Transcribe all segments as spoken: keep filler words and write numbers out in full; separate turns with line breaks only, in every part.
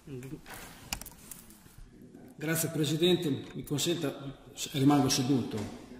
Grazie Presidente, mi consenta, rimango seduto.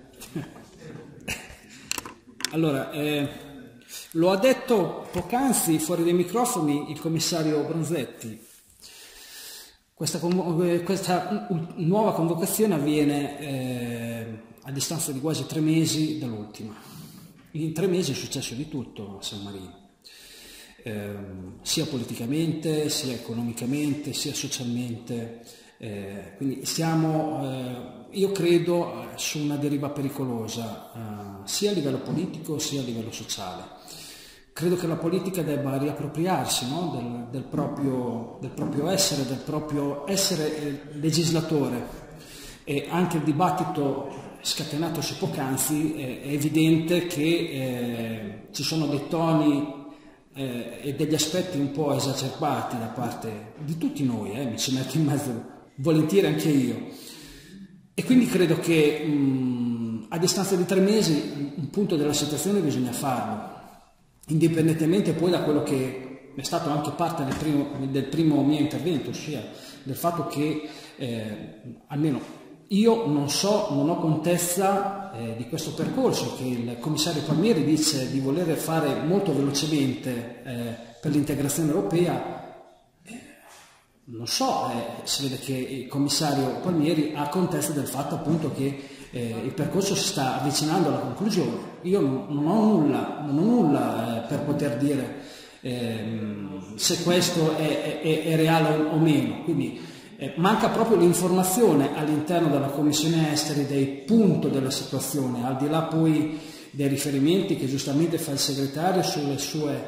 Allora, eh, lo ha detto poc'anzi fuori dai microfoni il commissario Bronzetti. Questa, questa nuova convocazione avviene eh, a distanza di quasi tre mesi dall'ultima. In tre mesi è successo di tutto a San Marino. Eh, sia politicamente, sia economicamente, sia socialmente, eh, quindi siamo, eh, io credo, su una deriva pericolosa, eh, sia a livello politico sia a livello sociale. Credo che la politica debba riappropriarsi, no? del, del, proprio, del proprio essere, del proprio essere legislatore, e anche il dibattito scatenatosi poc'anzi è, è evidente che eh, ci sono dei toni Eh, e degli aspetti un po' esacerbati da parte di tutti noi, eh, mi ci metto in mezzo volentieri anche io, e quindi credo che mh, a distanza di tre mesi un punto della situazione bisogna farlo, indipendentemente poi da quello che è stato anche parte del primo, del primo mio intervento, ossia del fatto che eh, almeno io non so, non ho contezza eh, di questo percorso che il commissario Palmieri dice di voler fare molto velocemente eh, per l'integrazione europea. Eh, non so, eh, si vede che il commissario Palmieri ha contezza del fatto appunto che eh, il percorso si sta avvicinando alla conclusione. Io non, non ho nulla, non ho nulla eh, per poter dire eh, se questo è, è, è reale o meno. Quindi, Eh, manca proprio l'informazione all'interno della Commissione Esteri del punto della situazione, al di là poi dei riferimenti che giustamente fa il segretario sulle sue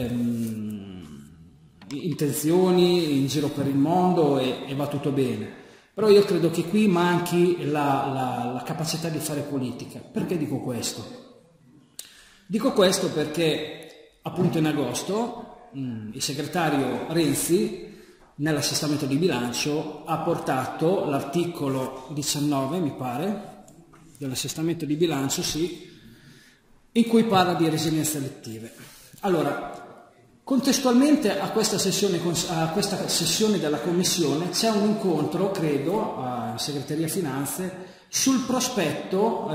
ehm, intenzioni in giro per il mondo, e, e va tutto bene. Però io credo che qui manchi la, la, la capacità di fare politica. Perché dico questo? Dico questo perché appunto in agosto mh, il segretario Renzi nell'assestamento di bilancio ha portato l'articolo diciannove, mi pare, dell'assestamento di bilancio, sì, in cui parla di residenze elettive. Allora, contestualmente a questa sessione, a questa sessione della Commissione c'è un incontro, credo, a Segreteria Finanze, sul prospetto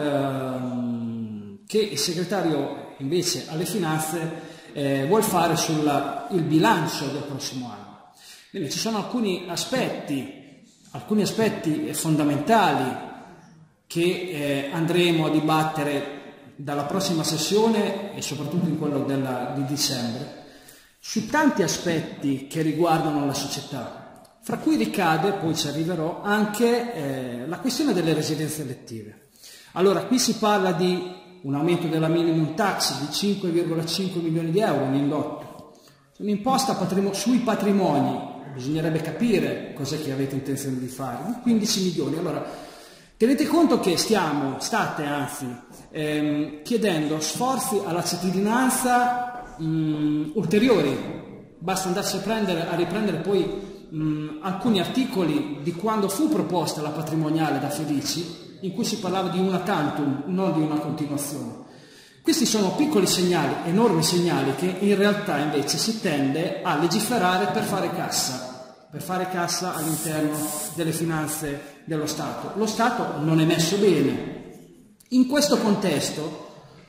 ehm, che il segretario invece alle Finanze eh, vuol fare sul bilancio del prossimo anno. Quindi ci sono alcuni aspetti, alcuni aspetti fondamentali che eh, andremo a dibattere dalla prossima sessione e soprattutto in quello della, di dicembre, su tanti aspetti che riguardano la società, fra cui ricade, poi ci arriverò, anche eh, la questione delle residenze elettive. Allora, qui si parla di un aumento della minimum tax di cinque virgola cinque milioni di euro, un indotto, un'imposta patrimo- sui patrimoni. Bisognerebbe capire cos'è che avete intenzione di fare, quindici milioni. Allora, tenete conto che stiamo, state anzi, ehm, chiedendo sforzi alla cittadinanza mh, ulteriori. Basta andarsi a, prendere, a riprendere poi mh, alcuni articoli di quando fu proposta la patrimoniale da Felici, in cui si parlava di una tantum, non di una continuazione. Questi sono piccoli segnali, enormi segnali, che in realtà invece si tende a legiferare per fare cassa, per fare cassa all'interno delle finanze dello Stato. Lo Stato non è messo bene. In questo contesto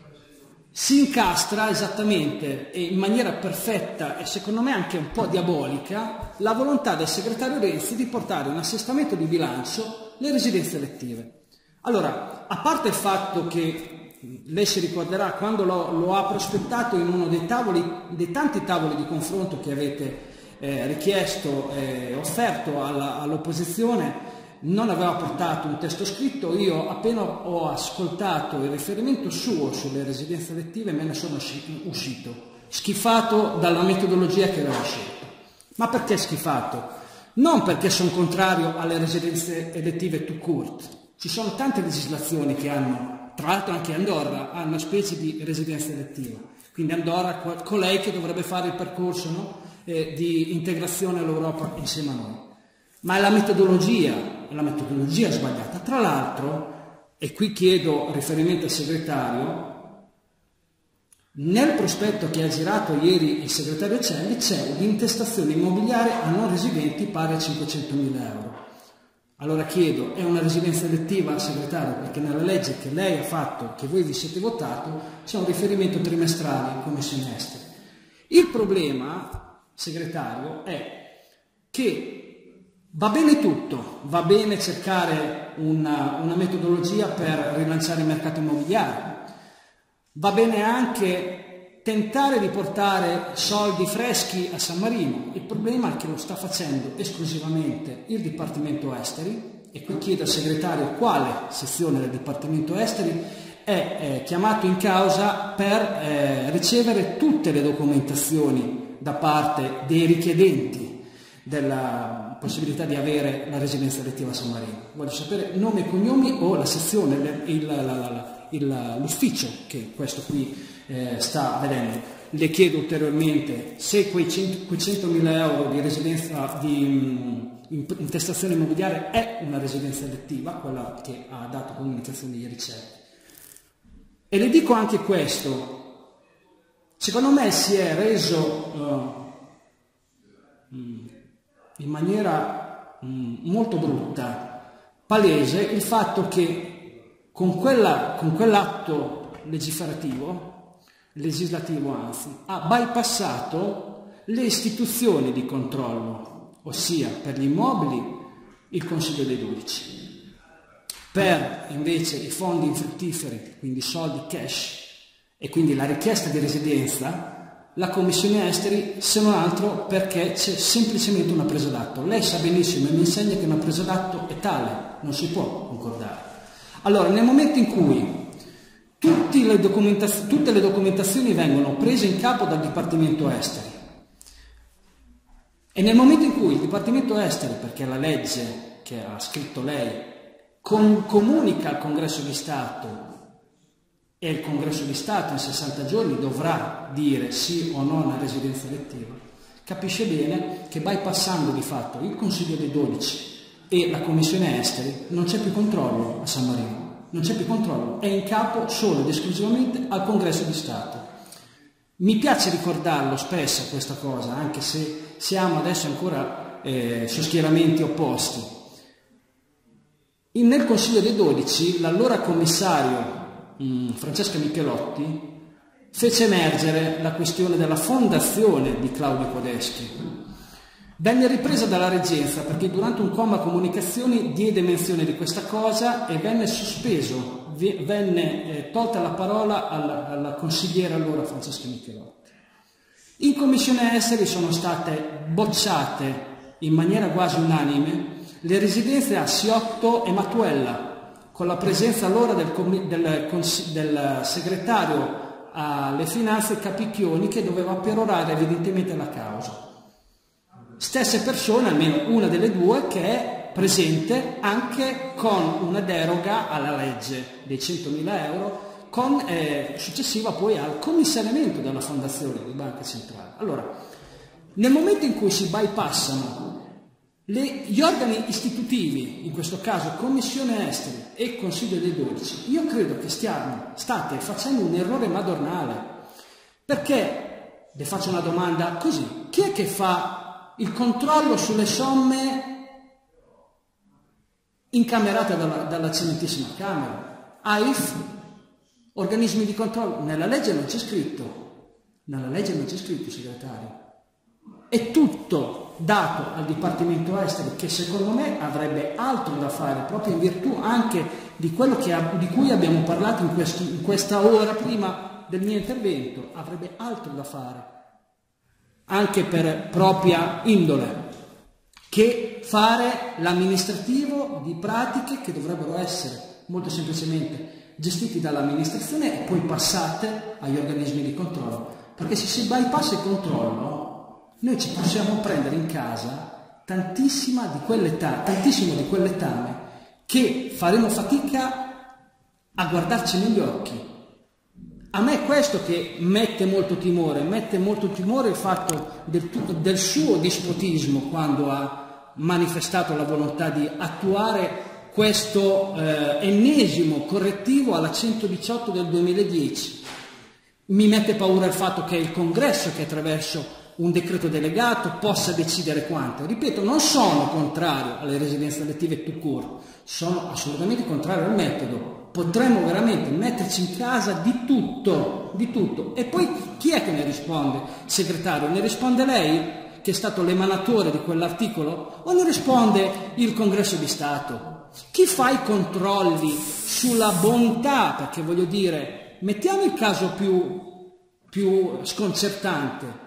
si incastra esattamente e in maniera perfetta e secondo me anche un po' diabolica la volontà del segretario Renzi di portare in assestamento di bilancio le residenze elettive. Allora, a parte il fatto che lei si ricorderà quando lo, lo ha prospettato in uno dei tavoli, dei tanti tavoli di confronto che avete eh, richiesto e eh, offerto alla, all'opposizione, non aveva portato un testo scritto. Io appena ho ascoltato il riferimento suo sulle residenze elettive me ne sono uscito, schifato dalla metodologia che aveva scelto. Ma perché schifato? Non perché sono contrario alle residenze elettive tout court. Ci sono tante legislazioni che hanno, tra l'altro anche Andorra ha una specie di residenza elettiva, quindi Andorra colei che dovrebbe fare il percorso, no? eh, di integrazione all'Europa insieme a noi. Ma è la metodologia, è la metodologia sbagliata. Tra l'altro, e qui chiedo riferimento al segretario, Nel prospetto che ha girato ieri il segretario Celli c'è l'intestazione immobiliare a non residenti pari a cinquecentomila euro. Allora chiedo, è una residenza elettiva, segretario? Perché nella legge che lei ha fatto, che voi vi siete votato, c'è un riferimento trimestrale in commissione esteri. Il problema, segretario, è che va bene tutto, va bene cercare una, una metodologia per rilanciare il mercato immobiliare, va bene anche tentare di portare soldi freschi a San Marino. Il problema è che lo sta facendo esclusivamente il Dipartimento Esteri, e qui chiedo al segretario quale sezione del Dipartimento Esteri è eh, chiamato in causa per eh, ricevere tutte le documentazioni da parte dei richiedenti della possibilità di avere la residenza elettiva a San Marino. Voglio sapere nome e cognomi o la sezione, il, la, la, la, l'ufficio che questo qui eh, sta vedendo. Le chiedo ulteriormente se quei centomila euro di residenza di intestazione immobiliare è una residenza elettiva, quella che ha dato comunicazione ieri Celli. E le dico anche questo: secondo me si è reso uh, in maniera um, molto brutta palese il fatto che Con, quella, con quell'atto legislativo, legislativo anzi, ha bypassato le istituzioni di controllo, ossia per gli immobili il Consiglio dei dodici, per invece i fondi infruttiferi, quindi soldi cash, e quindi la richiesta di residenza, la Commissione Esteri, se non altro perché c'è semplicemente una presa d'atto. Lei sa benissimo e mi insegna che una presa d'atto è tale, non si può concordare. Allora, nel momento in cui tutte le, documentaz- tutte le documentazioni vengono prese in capo dal Dipartimento Esteri, e nel momento in cui il Dipartimento Esteri, perché la legge che ha scritto lei, con- comunica al Congresso di Stato, e il Congresso di Stato in sessanta giorni dovrà dire sì o no alla residenza elettiva, capisce bene che bypassando di fatto il Consiglio dei dodici e la Commissione Esteri non c'è più controllo a San Marino, non c'è più controllo, è in capo solo ed esclusivamente al Congresso di Stato. Mi piace ricordarlo spesso questa cosa, anche se siamo adesso ancora eh, su schieramenti opposti. In, nel Consiglio dei dodici l'allora commissario mh, Francesca Michelotti fece emergere la questione della fondazione di Claudio Podeschi. Venne ripresa dalla reggenza perché durante un comma comunicazioni diede menzione di questa cosa e venne sospeso, venne eh, tolta la parola alla, alla consigliera allora Francesca Michelotti. In Commissione Esteri sono state bocciate in maniera quasi unanime le residenze a Siotto e Matuella, con la presenza allora del, del, del segretario alle finanze Capicchioni, che doveva perorare evidentemente la causa. Stesse persone, almeno una delle due, che è presente anche con una deroga alla legge dei centomila euro, con, eh, successiva poi al commissariamento della fondazione di Banca Centrale. Allora, nel momento in cui si bypassano le, gli organi istitutivi, in questo caso Commissione Esteri e Consiglio dei dodici, io credo che stiamo, state facendo un errore madornale, perché, le faccio una domanda così, chi è che fa il controllo sulle somme incamerate dalla, dalla eccellentissima Camera? A I F? Organismi di controllo? Nella legge non c'è scritto, nella legge non c'è scritto, segretario. È tutto dato al Dipartimento Esteri, che secondo me avrebbe altro da fare, proprio in virtù anche di quello che ha, di cui abbiamo parlato in, questo, in questa ora prima del mio intervento, avrebbe altro da fare, anche per propria indole, che fare l'amministrativo di pratiche che dovrebbero essere molto semplicemente gestiti dall'amministrazione e poi passate agli organismi di controllo, perché se si bypassa il controllo noi ci possiamo prendere in casa tantissima di quell'età, tantissimo di quell'etame che faremo fatica a guardarci negli occhi. A me è questo che mette molto timore, mette molto timore il fatto del, del suo dispotismo quando ha manifestato la volontà di attuare questo eh, ennesimo correttivo alla centodiciotto del duemiladieci, Mi mette paura il fatto che è il Congresso che attraverso un decreto delegato possa decidere quanto. Ripeto, non sono contrario alle residenze elettive tout court, sono assolutamente contrario al metodo. Potremmo veramente metterci in casa di tutto, di tutto. E poi chi è che ne risponde? Segretario, ne risponde lei, che è stato l'emanatore di quell'articolo, o ne risponde il Congresso di Stato? Chi fa i controlli sulla bontà? Perché voglio dire, mettiamo il caso più, più sconcertante.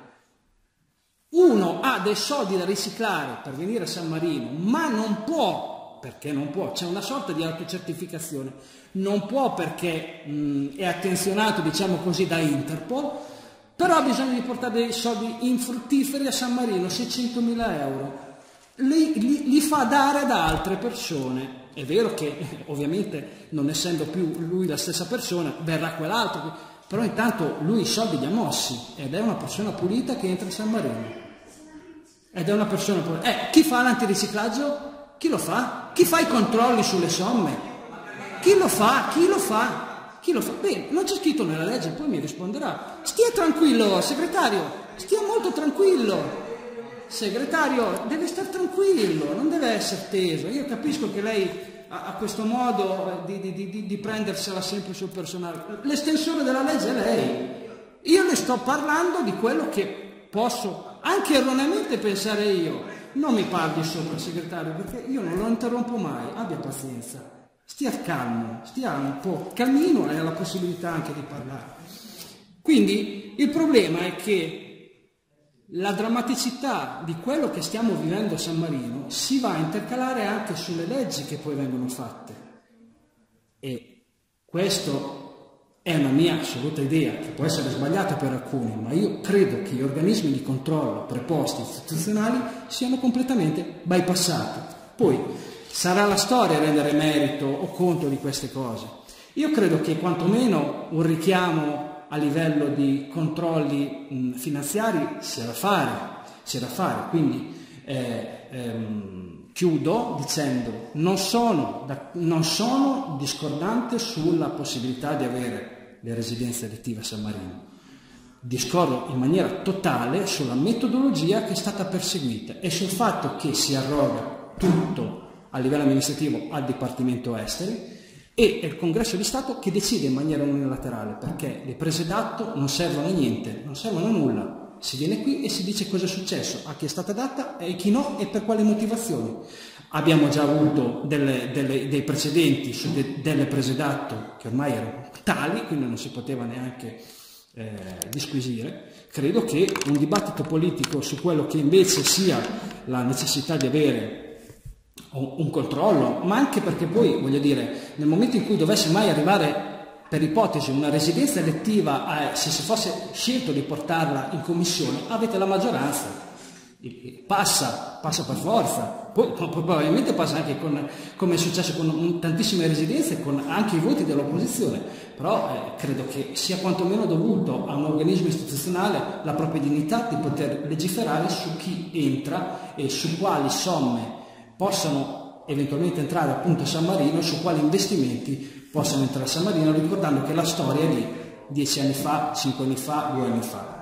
Uno ha dei soldi da riciclare per venire a San Marino, ma non può, perché non può, c'è una sorta di autocertificazione, non può perché mh, è attenzionato, diciamo così, da Interpol, però ha bisogno di portare dei soldi infruttiferi a San Marino, seicentomila euro, li, li, li fa dare ad altre persone. È vero che ovviamente non essendo più lui la stessa persona, verrà quell'altro, però intanto lui i soldi li ha mossi ed è una persona pulita che entra a San Marino. Ed è una persona pulita. Eh, chi fa l'antiriciclaggio? Chi lo fa? Chi fa i controlli sulle somme? Chi lo fa? Chi lo fa? Chi lo fa? Bene, non c'è scritto nella legge, poi mi risponderà. Stia tranquillo, segretario, stia molto tranquillo. Segretario, deve stare tranquillo, non deve essere teso. Io capisco che lei ha, ha questo modo di, di, di, di prendersela sempre sul personale. L'estensore della legge è lei. Io le sto parlando di quello che posso anche erroneamente pensare io. Non mi parli sopra, segretario, perché io non lo interrompo mai. Abbia pazienza, stia calmo, stia un po' calmino e ha la possibilità anche di parlare. Quindi il problema è che la drammaticità di quello che stiamo vivendo a San Marino si va a intercalare anche sulle leggi che poi vengono fatte. E questo è una mia assoluta idea, che può essere sbagliata per alcuni, ma io credo che gli organismi di controllo preposti istituzionali siano completamente bypassati. Poi sarà la storia a rendere merito o conto di queste cose. Io credo che quantomeno un richiamo a livello di controlli mh, finanziari sia da fare, sia da fare. Quindi eh, ehm, chiudo dicendo non sono, da, non sono discordante sulla possibilità di avere le residenze elettive a San Marino, discordo in maniera totale sulla metodologia che è stata perseguita e sul fatto che si arroga tutto a livello amministrativo al Dipartimento Esteri e è il Congresso di Stato che decide in maniera unilaterale, perché le prese d'atto non servono a niente, non servono a nulla. Si viene qui e si dice cosa è successo, a chi è stata data e chi no e per quali motivazioni. Abbiamo già avuto delle, delle, dei precedenti su de, delle prese d'atto che ormai erano tali, quindi non si poteva neanche eh, disquisire. Credo che un dibattito politico su quello che invece sia la necessità di avere un controllo, ma anche perché poi, voglio dire, nel momento in cui dovesse mai arrivare, per ipotesi, una residenza elettiva, a, se si fosse scelto di portarla in commissione, avete la maggioranza, passa, passa per forza, poi probabilmente passa anche con, come è successo con tantissime residenze, con anche i voti dell'opposizione, però eh, credo che sia quantomeno dovuto a un organismo istituzionale la propria dignità di poter legiferare su chi entra e su quali somme possano eventualmente entrare appunto a San Marino, su quali investimenti possano entrare a San Marino, ricordando che la storia è di dieci anni fa, cinque anni fa, due anni fa.